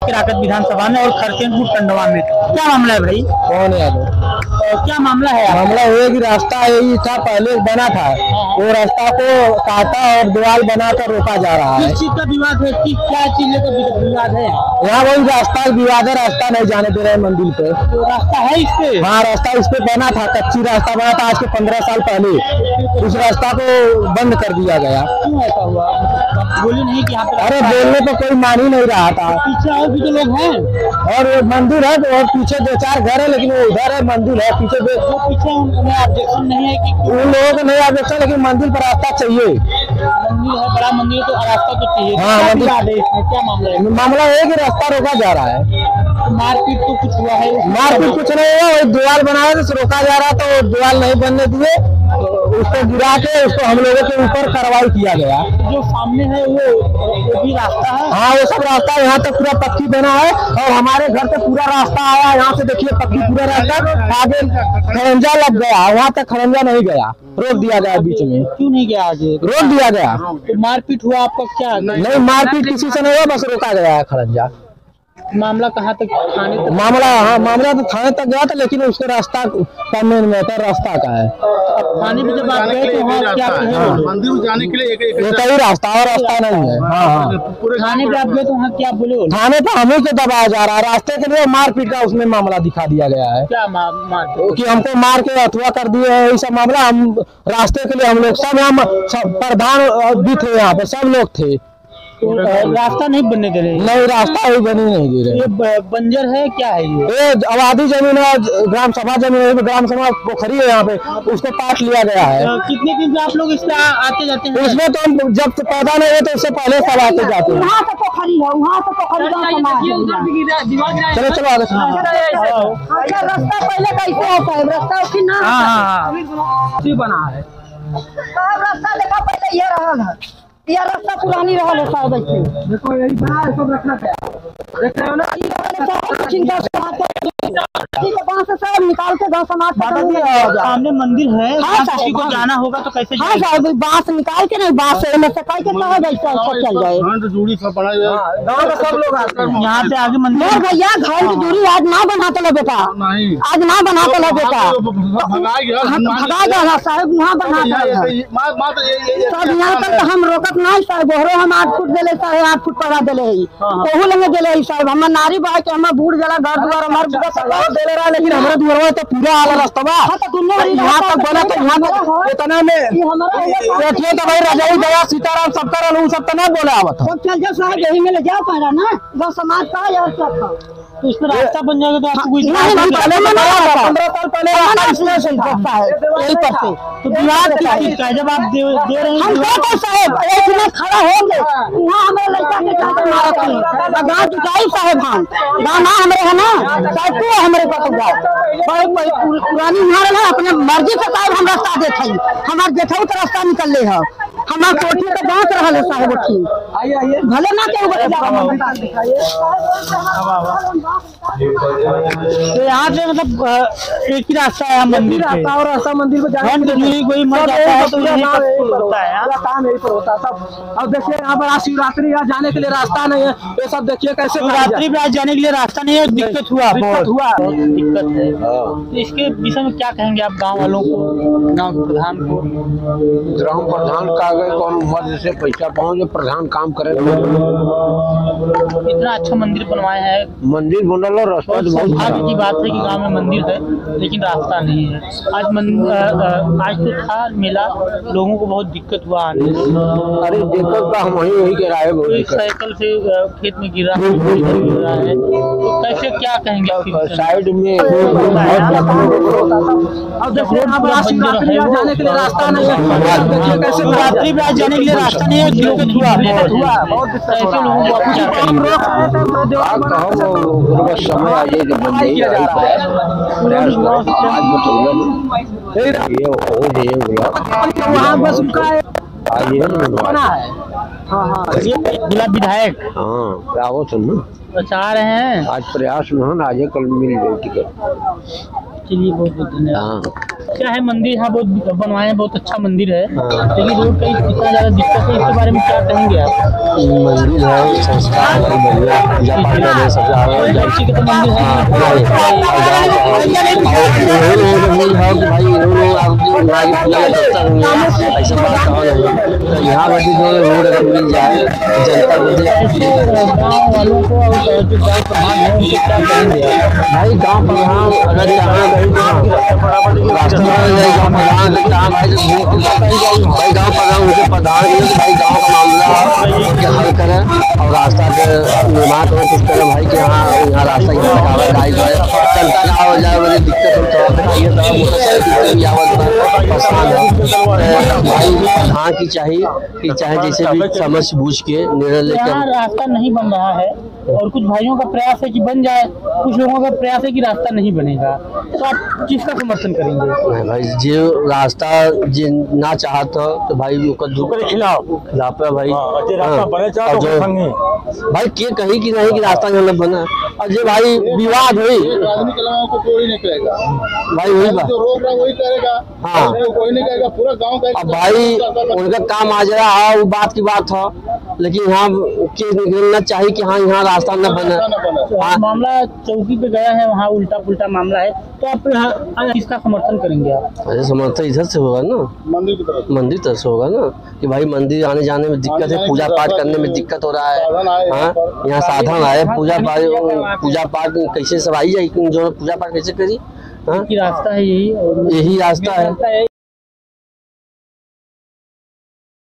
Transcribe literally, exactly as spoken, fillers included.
किराकत विधानसभा में और खरसेनपुर टंडवा में। क्या मामला है भाई? कौन यादव? तो क्या मामला है? मामला ये कि रास्ता यही था, पहले बना था, वो रास्ता को काटा और दीवार बनाकर रोका जा रहा है। किस चीज का विवाद है? कि क्या चीज का विवाद है? यहाँ वही रास्ता का विवाद है, रास्ता नहीं जाने दे रहे मंदिर पे। तो रास्ता है इस पे? हाँ, रास्ता इस पे बना था, कच्ची रास्ता बना था आज के पंद्रह साल पहले। उस रास्ता को बंद कर दिया गया। क्यों ऐसा हुआ? बोले नहीं कि यहाँ पे? अरे बोलने पर कोई मान ही नहीं रहा था। पीछे और भी तो लोग हैं और मंदिर है और पीछे दो चार घर है, लेकिन वो उधर है, मंदिर है पीछे। वो पीछे उन्हें ऑब्जेक्शन नहीं है कि उन लोगों को नहीं ऑब्जेक्शन, लेकिन मंदिर पर रास्ता चाहिए। मंदिर है, बड़ा मंदिर, तो रास्ता तो चाहिए। हाँ, क्या मंदिर विवाद है इसमें? क्या मामला है? मामला है कि रास्ता रोका जा रहा है। मारपीट तो कुछ हुआ है? मारपीट कुछ नहीं हुआ, वही दीवार बनाया तो रोका जा रहा, तो दीवार नहीं बनने दिए, उसको गिरा के उसको हम लोगों के ऊपर कार्रवाई किया गया। जो सामने है वो वो भी रास्ता है? हाँ, वो सब रास्ता यहाँ तक पूरा पक्की बना है और हमारे घर से पूरा रास्ता आया, यहाँ से देखिए पक्की पूरा रास्ता। आगे खरंजा लग गया, वहाँ तक खरंजा नहीं गया, रोक दिया गया बीच में। क्यों नहीं गया आगे? रोक दिया गया। तो मारपीट हुआ आपका? क्या नहीं, मारपीट किसी से नहीं हुआ, बस रोका गया है खरंजा। मामला कहाँ तक? थाने तक? मामला हाँ मामला तो थाने तक गया था, लेकिन उसके रास्ता मेन मैटर रास्ता का है। थाने में जब आप गए तो वहाँ क्या कहे? मंदिर में जाने के लिए एक एक ही रास्ता और रास्ता नहीं है। हाँ हाँ, थाने पे आप गए तो वहाँ क्या बोले? थाने पे हमें को दबाया जा रहा है, रास्ते के लिए मारपीट का उसमें मामला दिखा दिया गया है। क्या मार कि हमको मार के अथवा कर दिए है, ये सब मामला। हम रास्ते के लिए हम लोग सब हम प्रधान भी थे, यहाँ पे सब लोग थे। तो रास्ता नहीं बनने दे रहे? नहीं, रास्ता ही बनी नहीं दे रहे। ये बंजर है क्या है? ये ये आबादी जमीन है, ग्राम सभा जमीन है, ग्राम सभा पोखरी है यहाँ पे, उसको काट लिया गया है। कितने दिन से आप लोग इस पे आते जाते हैं? उसमें तो हम जब पैदा नहीं हुए तो उससे पहले सब आते जाते हैं। वहाँ तो पोखरी है, वहाँ तो पोखरी का समाज है। चलो चलो आगे। अच्छा, रास्ता पहले कैसे होता है? रास्ता उसकी ना बना है रास्ता देखा पहले ये रहल है, यह रास्ता पुरानी रहल है शायद। ऐसे देखो यही बना है, सब रखना क्या देख रहे हो ना? सब निकाल के गाँव समाज सामने मंदिर है, हाँ, किसी को जाना होगा तो कैसे? हाँ साहब, बांस निकाल के नहीं, बांस से में से कह के कहा जैसा चल जाए। दूरी सब बना गाँव का सब लोग आते हैं यहाँ पे आगे मंदिर। नहीं भैया, घर की दूरी आज ना बनाते लो बेटा, आज ना बनाते लो बेटा, भगा जाना साहब, वहाँ बना सब यहाँ तक हम रोकत नहीं साहब। बोहरो हम आठ फुट दिले साहब, आठ फुट पड़ा दिले है, कोहू लगे दिले है साहब। हमारे नारी बहा के हमारे बूढ़ जला घर द्वार हमारे दे रहा, लेकिन हमारे द्वार तो पूरा आला रास्ता बा यहाँ तक बना, तो यहाँ तक इतना में देखिए तो भाई रजाई दया सीताराम सबका रहूँ सब तो ना बोले आवत है। चल जाओ साहब, यही में ले जाओ पहला ना, वो समाज का यार सब था। तो इसमें रास्ता बन जाएगा तो आपको पहले पंद्रह साल पहले यही करते तो विवाद किस चीज का? जब आप दे दे रहे हम हैं साहब एक मिनट खड़ा होंगे, वहाँ हमारे लड़का के चाकर मारत है गाँव जुटाई साहब, हम गाँव ना हमारे है ना साहब, को हमारे पास जाओ पुरानी उम्र है, अपने मर्जी से साहब हम रास्ता देखे, हमारे जेठऊ तो रास्ता निकल है, हमारे कोठी पे बांट रहा है साहब। भले ना क्यों तो यहाँ से मतलब एक ही रास्ता है मंदिर पे, और रास्ता मंदिर में जाने दूरी कोई मर जाता है तो यहीं पर होता है। काम यही पर होता सब। अब देखिए यहाँ पर आज शिवरात्रि, यहाँ जाने के लिए रास्ता नहीं है, ये सब देखिए कैसे शिवरात्रि पे आज जाने के लिए रास्ता नहीं है, दिक्कत हुआ दिक्कत हुआ दिक्कत है। तो इसके विषय में क्या कहेंगे आप गाँव वालों को, गाँव प्रधान को? ग्राम प्रधान का अगर कौन मर्ज से पैसा पहुँचे, प्रधान काम करे। इतना अच्छा मंदिर बनवाए हैं, मंदिर बनल और रास्ता बहुत सौभाग्य की बात है कि गांव में मंदिर है लेकिन रास्ता नहीं है। आज मन, आज तो था मेला, लोगों को बहुत दिक्कत हुआ आने में। अरे दिक्कत तो हम वही वही के रहे, कोई साइकिल से खेत में गिरा है, कोई इधर गिर रहा है, तो कैसे क्या कहेंगे आपकी साइड में? अब देखिए यहाँ पर आज शिवरात्रि जाने के लिए रास्ता नहीं है, देखिए कैसे शिवरात्रि पे आज जाने के लिए रास्ता नहीं है, दिक्कत हुआ हुआ बहुत ऐसे लोगों को हम रोक समय आ जाए जब बन किया जा रहा है, आज ये हो जाए वहाँ बस उनका आज ये जिला विधायक हाँ क्या हो सुन अच्छा आ रहे हैं, आज प्रयास में आज कल मिल जाए टिकट। चलिए बहुत बहुत धन्यवाद। हाँ। क्या है, मंदिर यहाँ बहुत बनवाए हैं, बहुत अच्छा मंदिर है, लेकिन रोड का इतना ज़्यादा दिक्कत है, इसके बारे में क्या कहेंगे आप? मंदिर है, संस्था है, बढ़िया पूजा पाठ करने सब जा रहे हैं। अच्छी के तो मंदिर है, भाई ऐसा बात कहो नहीं, तो यहाँ पर जो रोड अगर मिल जाए जनता को गाँव वालों को और जो गाँव प्रधान है उनसे क्या कहेंगे आप? भाई गाँव प्रधान अगर यहाँ कहीं रास्ता गाँव प्रधान काम भाई भाई गाँव प्रधान उनके प्रधान भाई गाँव का मामला के हल करें और रास्ता के निर्माण करें, कुछ करें भाई कि हाँ यहाँ रास्ता गाड़ी जो है जनता का हो जाए बड़ी दिक्कत होता है, मोटरसाइकिल की आवत परेशान है भाई। प्रधान की चाहिए कि चाहे जैसे भी समझ बूझ के निर्णय लेकर। रास्ता नहीं बन रहा है और कुछ भाइयों का प्रयास है कि बन जाए, कुछ लोगों का प्रयास है कि रास्ता नहीं बनेगा, तो आप किसका समर्थन करेंगे? नहीं भाई, जो रास्ता जो ना चाहता तो भाई उसका खिलाफ खिलाफ है भाई। और जो भाई के कही कि नहीं कि रास्ता यहाँ न बना, और जो भाई विवाद हुई को कोई नहीं करेगा भाई वही बात जो रोक रहा वही करेगा। हाँ कोई नहीं करेगा, पूरा गांव का। अब भाई उनका काम आ जाए, हाँ वो बात की बात था, लेकिन यहाँ के निकलना चाहिए कि हाँ यहाँ रास्ता न बने। हाँ। मामला चौकी पे गया है, वहाँ उल्टा पुल्टा मामला है, तो आप किसका समर्थन करेंगे आप? अरे समर्थन इधर से होगा ना, मंदिर की तरफ मंदिर तरफ से होगा ना, कि भाई मंदिर आने जाने में दिक्कत है, पूजा पाठ करने में दिक्कत हो रहा है। हाँ यहाँ साधन आए, पूजा पाठ पूजा पाठ कैसे सब आई जाए, जो पूजा पाठ कैसे करी? हाँ रास्ता है यही, यही रास्ता है।